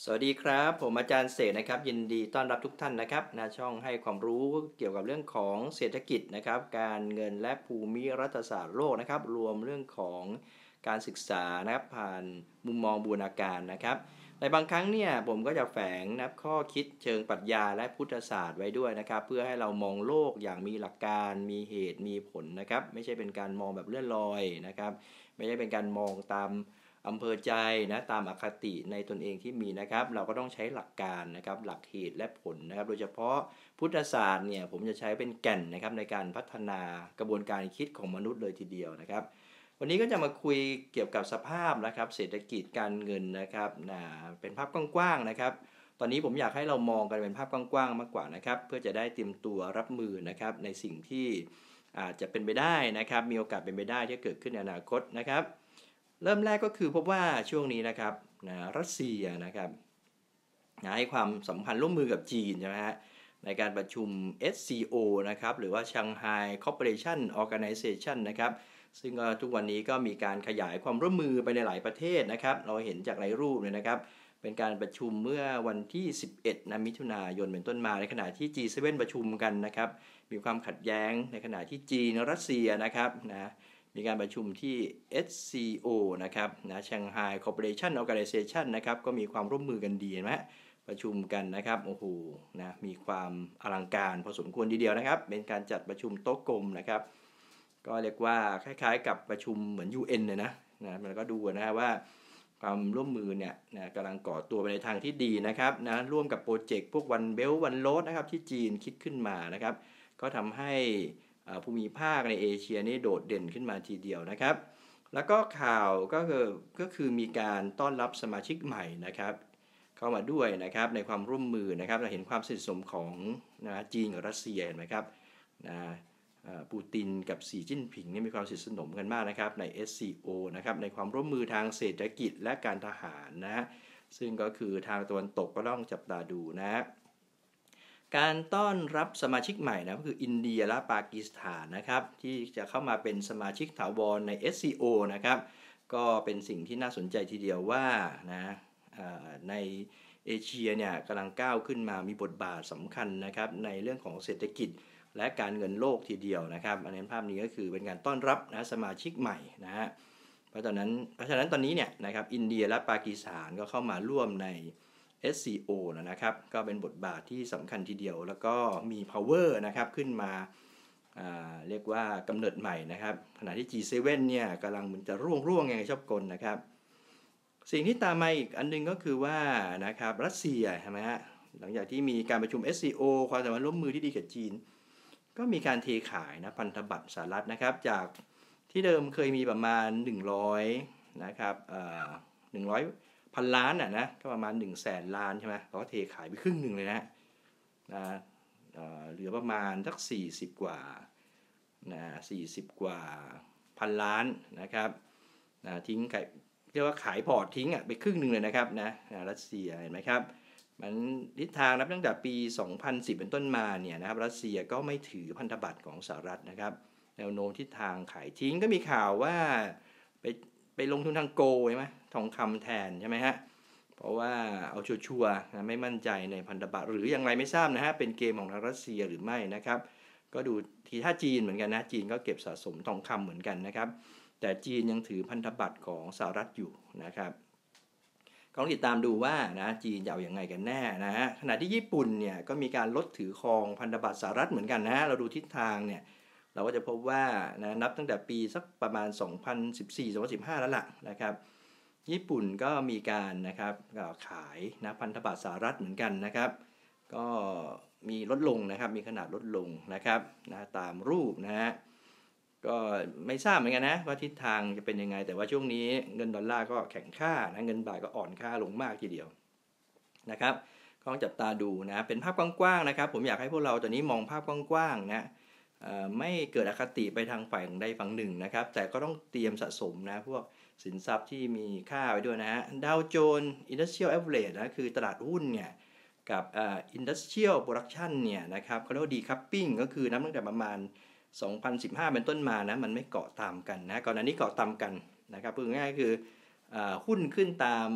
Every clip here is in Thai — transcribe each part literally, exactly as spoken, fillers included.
สวัสดีครับผมอาจารย์เสกนะครับยินดีต้อนรับทุกท่านนะครับนะช่องให้ความรู้เกี่ยวกับเรื่องของเศรษฐกิจนะครับการเงินและภูมิรัฐศาสตร์โลกนะครับรวมเรื่องของการศึกษานะครับผ่านมุมมองบูรณาการนะครับในบางครั้งเนี่ยผมก็จะแฝงนะข้อคิดเชิงปรัชญาและพุทธศาสตร์ไว้ด้วยนะครับเพื่อให้เรามองโลกอย่างมีหลักการมีเหตุมีผลนะครับไม่ใช่เป็นการมองแบบเลื่อนลอยนะครับไม่ใช่เป็นการมองตามอำเภอใจนะตามอคติในตนเองที่มีนะครับเราก็ต้องใช้หลักการนะครับหลักเหตุและผลนะครับโดยเฉพาะพุทธศาสตร์เนี่ยผมจะใช้เป็นแก่นนะครับในการพัฒนากระบวนการคิดของมนุษย์เลยทีเดียวนะครับวันนี้ก็จะมาคุยเกี่ยวกับสภาพนะครับเศรษฐกิจการเงินนะครับนะเป็นภาพกว้างๆนะครับตอนนี้ผมอยากให้เรามองกันเป็นภาพกว้างๆมากกว่านะครับเพื่อจะได้เตรียมตัวรับมือนะครับในสิ่งที่อาจจะเป็นไปได้นะครับมีโอกาสเป็นไปได้ที่เกิดขึ้นในอนาคตนะครับเริ่มแรกก็คือพบว่าช่วงนี้นะครับนะรัสเซียนะครับนะให้ความสัมพันธ์ร่วมมือกับจีนใช่ไหมฮะในการประชุม เอส ซี โอ นะครับหรือว่า Shanghai Cooperation Organization นะครับซึ่งทุกวันนี้ก็มีการขยายความร่วมมือไปในหลายประเทศนะครับเราเห็นจากในรูปเลยนะครับเป็นการประชุมเมื่อวันที่สิบเอ็ดนะมิถุนายนเป็นต้นมาในขณะที่ จี เซเว่น ประชุมกันนะครับมีความขัดแย้งในขณะที่จีนรัสเซียนะครับนะมีการประชุมที่ เอส ซี โอ นะครับนะ Shanghai Cooperation Organization นะครับก็มีความร่วมมือกันดีนะประชุมกันนะครับโอ้โหนะมีความอลังการพอสมควรทีเดียวนะครับเป็นการจัดประชุมโต๊ะกลมนะครับก็เรียกว่าคล้ายๆกับประชุมเหมือน ยู เอ็น เลยนะนะมันก็ดูนะว่าความร่วมมือเนี่ยนะกำลังก่อตัวไปในทางที่ดีนะครับนะร่วมกับโปรเจกต์พวก One Belt One Road นะครับที่จีนคิดขึ้นมานะครับก็ทำให้ภูมิภาคในเอเชียนี่โดดเด่นขึ้นมาทีเดียวนะครับแล้วก็ข่าวก็คือก็คือมีการต้อนรับสมาชิกใหม่นะครับเข้ามาด้วยนะครับในความร่วมมือนะครับเราเห็นความสนิทสนมของนะจีนกับรัสเซียเห็นไหมครับนะปูตินกับสีจิ้นผิงนี่มีความสนิทสนมกันมากนะครับใน เอส ซี โอ นะครับในความร่วมมือทางเศรษฐกิจและการทหารนะซึ่งก็คือทางตะวันตกก็ต้องจับตาดูนะการต้อนรับสมาชิกใหม่นะก็คืออินเดียและปากีสถานนะครับที่จะเข้ามาเป็นสมาชิกถาวรใน เอส ซี โอ นะครับก็เป็นสิ่งที่น่าสนใจทีเดียวว่านะในเอเชียเนี่ยกำลังก้าวขึ้นมามีบทบาทสำคัญนะครับในเรื่องของเศรษฐกิจและการเงินโลกทีเดียวนะครับอันนี้ภาพนี้ก็คือเป็นการต้อนรับนะสมาชิกใหม่นะฮะเพราะตอนนั้นเพราะฉะนั้นตอนนี้เนี่ยนะครับอินเดียและปากีสถานก็เข้ามาร่วมใน เอส ซี โอ นะครับก็เป็นบทบาทที่สำคัญทีเดียวแล้วก็มี power นะครับขึ้นมาเรียกว่ากำเนิดใหม่นะครับขณะที่ จี เซเว่น เนี่ยกำลังมันจะร่วงร่วงยังไงชอบกลนะครับสิ่งที่ตามมาอีกอันนึงก็คือว่านะครับรัสเซียใช่ไหมฮะหลังจากที่มีการประชุม เอส ซี โอ ความสัมพันธ์ร่วมมือที่ดีกับจีนก็มีการเทขายนะพันธบัตรสหรัฐนะครับจากที่เดิมเคยมีประมาณหนึ่งร้อยนะครับเอ่อหนึ่งร้อยพันล้านอ่ะนะก็ประมาณหนึ่งแสนล้านใช่ไหมเขาก็เทขายไปครึ่งหนึ่งเลยนะนะเหลือประมาณสักสี่สิบกว่านะสี่สิบกว่าพันล้านนะครับนะทิ้งเรียกว่าขายพอร์ตทิ้งอ่ะไปครึ่งหนึ่งเลยนะครับนะรัสเซียเห็นไหมครับมันทิศทางนับตั้งแต่ปีสองพันสิบเป็นต้นมาเนี่ยนะครับรัสเซียก็ไม่ถือพันธบัตรของสหรัฐนะครับแนวโน้มทิศทางขายทิ้งก็มีข่าวว่าไปไปลงทุนทางโกลใช่ไหมทองคำแทนใช่ไหมฮะเพราะว่าเอาชัวร์ๆนะไม่มั่นใจในพันธบัตรหรืออย่างไรไม่ทราบนะฮะเป็นเกมของทางรัสเซียหรือไม่นะครับก็ดูทีท่าจีนเหมือนกันนะจีนก็เก็บสะสมทองคำเหมือนกันนะครับแต่จีนยังถือพันธบัตรของสหรัฐอยู่นะครับก็ต้องติดตามดูว่านะจีนจะเอาอย่างไงกันแน่นะฮะขณะที่ญี่ปุ่นเนี่ยก็มีการลดถือครองพันธบัตรสหรัฐเหมือนกันนะเราดูทิศทางเนี่ยเราก็จะพบว่านะนับตั้งแต่ปีสักประมาณสองพันสิบสี่ สองพันสิบห้าแล้วล่ะนะครับญี่ปุ่นก็มีการนะครับขายนะพันธบัตรสหรัฐเหมือนกันนะครับก็มีลดลงนะครับมีขนาดลดลงนะครับนะตามรูปนะฮะก็ไม่ทราบเหมือนกันนะว่าทิศทางจะเป็นยังไงแต่ว่าช่วงนี้เงินดอลลาร์ก็แข็งค่านะเงินบาทก็อ่อนค่าลงมากทีเดียวนะครับก็ต้องจับตาดูนะเป็นภาพกว้างๆนะครับผมอยากให้พวกเราตอนนี้มองภาพกว้างๆนะไม่เกิดอคติไปทางฝ่ายใดฝั่งหนึ่งนะครับแต่ก็ต้องเตรียมสะสมนะพวกสินทรัพย์ที่มีค่าไว้ด้วยนะฮะดาวโจนส์อินดัสเทรียลแอเวอเรจนะคือตลาดหุ้นเนี่ยกับอ่าอินดัสเทรียลโปรดักชันเนี่ยนะครับเขาเรียกว่าดีคัพปิ้งก็คือนับตั้งแต่ประมาณสองพันสิบห้าเป็นต้นมานะมันไม่เกาะตามกันนะก่อนหน้านี้เกาะตามกันนะครับพูดง่ายๆคือหุ้นขึ้นตาม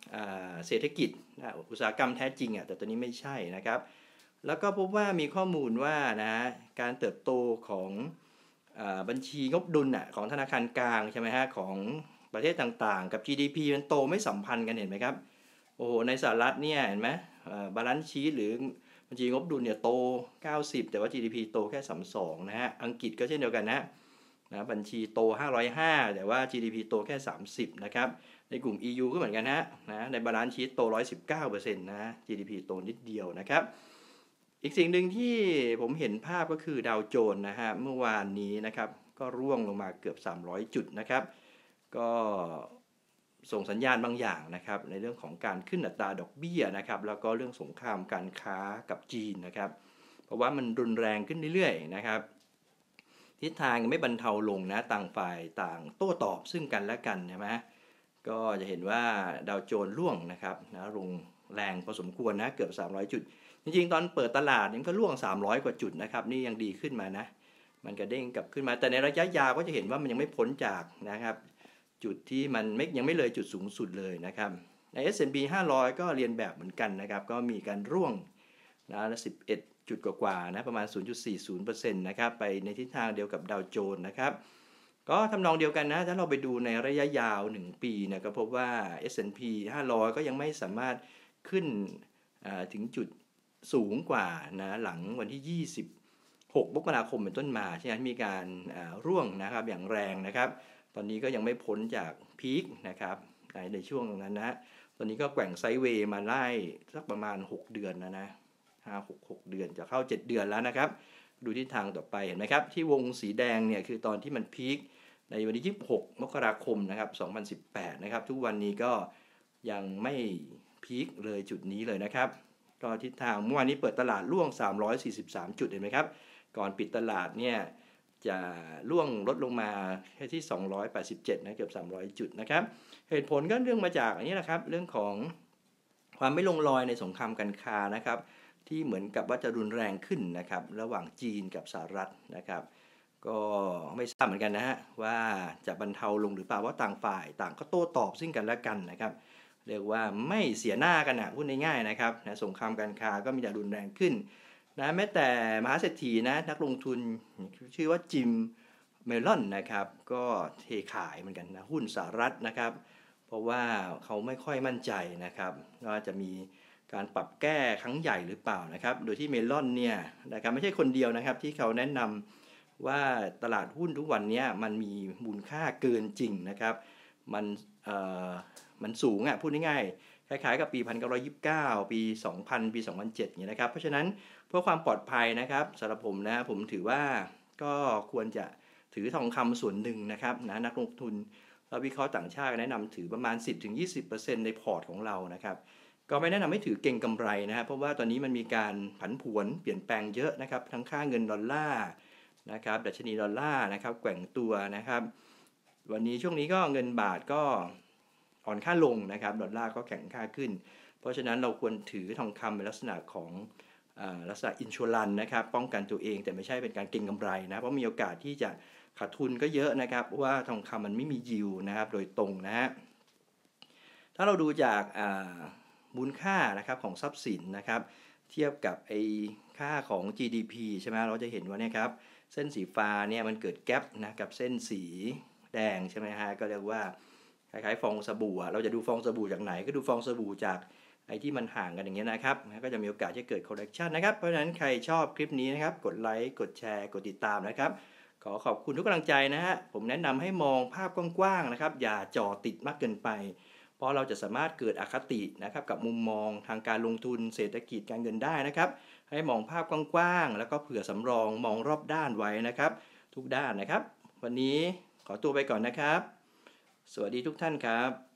เศรษฐกิจอุตสาหกรรมแท้จริงอ่ะแต่ตัวนี้ไม่ใช่นะครับแล้วก็พบว่ามีข้อมูลว่านะการเติบโตของบัญชีงบดุลอ่ะของธนาคารกลางใช่ไหมฮะของประเทศต่างๆกับ จี ดี พี มันโตไม่สัมพันธ์กันเห็นไหมครับโอ้โหในสหรัฐเนี่ยเห็นไหมบาลานซ์ชีทหรือบัญชีงบดุลเนี่ยโตเก้าสิบแต่ว่า จี ดี พี โตแค่สามสิบสองนะฮะอังกฤษก็เช่นเดียวกันนะนะบัญชีโตห้าร้อยห้าแต่ว่า จี ดี พี โตแค่สามสิบนะครับในกลุ่ม อี ยู ก็เหมือนกันนะนะในบาลานซ์ชีทโต หนึ่งร้อยสิบเก้าเปอร์เซ็นต์ นะ จี ดี พี โตนิดเดียวนะครับอีกสิ่งหนึ่งที่ผมเห็นภาพก็คือดาวโจนส์นะฮะเมื่อวานนี้นะครับก็ร่วงลงมาเกือบสามร้อยจุดนะครับก็ส่งสัญญาณบางอย่างนะครับในเรื่องของการขึ้นอัตราดอกเบี้ยนะครับแล้วก็เรื่องสงครามการค้ากับจีนนะครับเพราะว่ามันรุนแรงขึ้นเรื่อยๆนะครับทิศทางไม่บรรเทาลงนะต่างฝ่ายต่างโต้ตอบซึ่งกันและกันใช่ไหมก็จะเห็นว่าดาวโจนส์ร่วงนะครับนะลงแรงพอสมควรนะเกือบสามร้อยจุดจริงๆตอนเปิดตลาดนี่ก็ร่วงสามร้อยกว่าจุดนะครับนี่ยังดีขึ้นมานะมันกระเด้งกลับขึ้นมาแต่ในระยะยาวก็จะเห็นว่ามันยังไม่พ้นจากนะครับจุดที่มันไม่ยังไม่เลยจุดสูงสุดเลยนะครับใน เอส แอนด์ พี ห้าร้อยก็เรียนแบบเหมือนกันนะครับก็มีการร่วงนะสิบเอ็ดจุดกว่าๆนะประมาณ ศูนย์จุดสี่ศูนย์เปอร์เซ็นต์ นะครับไปในทิศทางเดียวกับดาวโจนส์นะครับก็ทำนองเดียวกันนะถ้าเราไปดูในระยะยาวหนึ่งปีเนี่ยก็พบว่า เอส แอนด์ พี ห้าร้อยก็ยังไม่สามารถขึ้นถึงจุดสูงกว่านะหลังวันที่ยี่สิบหกมกราคมเป็นต้นมาใช่ไหมมีการร่วงนะครับอย่างแรงนะครับตอนนี้ก็ยังไม่พ้นจากพีคนะครับในในช่วงนั้นนะตอนนี้ก็แกว่งไซด์เวย์มาไล่สักประมาณหกเดือนนะนะห้า หก หกเดือนจะเข้าเจ็ดเดือนแล้วนะครับดูทิศทางต่อไปเห็นไหมครับที่วงสีแดงเนี่ยคือตอนที่มันพีคในวันที่ยี่สิบหกมกราคมนะครับสองพันสิบแปดนะครับทุกวันนี้ก็ยังไม่พีคเลยจุดนี้เลยนะครับก็ทิศทางเมื่อวานนี้เปิดตลาดร่วงสามร้อยสี่สิบสามจุดเห็นไหมครับก่อนปิดตลาดเนี่ยจะร่วงลดลงมาแค่ที่สองร้อยแปดสิบเจ็ดนะเกือบสามร้อยจุดนะครับเหตุผลก็เรื่องมาจากอันนี้นะครับเรื่องของความไม่ลงรอยในสงครามการค้านะครับที่เหมือนกับว่าจะรุนแรงขึ้นนะครับระหว่างจีนกับสหรัฐนะครับก็ไม่ทราบเหมือนกันนะฮะว่าจะบรรเทาลงหรือเปล่าว่าต่างฝ่ายต่างก็โต้ตอบซึ่งกันและกันนะครับเรียกว่าไม่เสียหน้ากันนะพูดง่ายๆนะครับนะสงครามการค้าก็มีแต่รุนแรงขึ้นนะแม้แต่มหาเศรษฐีนะนักลงทุนชื่อว่าจิมเมลอนนะครับก็เทขายเหมือนกันนะหุ้นสหรัฐนะครับเพราะว่าเขาไม่ค่อยมั่นใจนะครับว่าจะมีการปรับแก้ครั้งใหญ่หรือเปล่านะครับโดยที่เมลอนเนี่ยนะครับไม่ใช่คนเดียวนะครับที่เขาแนะนำว่าตลาดหุ้นทุกวันนี้มันมีมูลค่าเกินจริงนะครับมันเอ่อมันสูงอ่ะพูดง่ายๆคล้ายๆกับปีหนึ่งพันเก้าร้อยยี่สิบเก้าปีสองพันปีสองพันเจ็ดอย่างนี้นะครับเพราะฉะนั้นเพื่อความปลอดภัยนะครับสำหรับผมนะผมถือว่าก็ควรจะถือทองคำส่วนหนึ่งนะครับนะนักลงทุนและวิเคราะห์ต่างชาติแนะนำถือประมาณ สิบถึงยี่สิบเปอร์เซ็นต์ ในพอร์ตของเรานะครับก็ไม่แนะนำให้ถือเก็งกำไรนะครับเพราะว่าตอนนี้มันมีการผันผวนเปลี่ยนแปลงเยอะนะครับทั้งค่าเงินดอลลาร์นะครับดัชนีดอลลาร์นะครับแกว่งตัวนะครับวันนี้ช่วงนี้ก็เงินบาทก็อ่อนค่าลงนะครับดอลลาร์ก็แข็งค่าขึ้นเพราะฉะนั้นเราควรถือทองคำเป็นลักษณะของลักษณะอินชัวรันนะครับป้องกันตัวเองแต่ไม่ใช่เป็นการเก็งกำไรนะเพราะมีโอกาสที่จะขาดทุนก็เยอะนะครับเพราะว่าทองคำมันไม่มียิวนะครับโดยตรงนะฮะถ้าเราดูจากมูลค่านะครับของทรัพย์สินนะครับเทียบกับไอ้ค่าของ จี ดี พี ใช่ไหมเราจะเห็นว่าเนี่ยครับเส้นสีฟ้าเนี่ยมันเกิดแกปนะกับเส้นสีแดงใช่ไหมฮะก็เรียกว่าคล้ายๆฟองสบู่เราจะดูฟองสบู่จากไหนก็ดูฟองสบู่จากไอ้ที่มันห่างกันอย่างเงี้ยนะครับก็จะมีโอกาสที่เกิด correction นะครับเพราะฉะนั้นใครชอบคลิปนี้นะครับกดไลค์กดแชร์กดติดตามนะครับขอขอบคุณทุกกำลังใจนะฮะผมแนะนำให้มองภาพกว้างๆนะครับอย่าจ่อติดมากเกินไปเพราะเราจะสามารถเกิดอคตินะครับกับมุมมองทางการลงทุนเศรษฐกิจการเงินได้นะครับให้มองภาพกว้างๆแล้วก็เผื่อสำรองมองรอบด้านไว้นะครับทุกด้านนะครับวันนี้ขอตัวไปก่อนนะครับสวัสดีทุกท่านครับ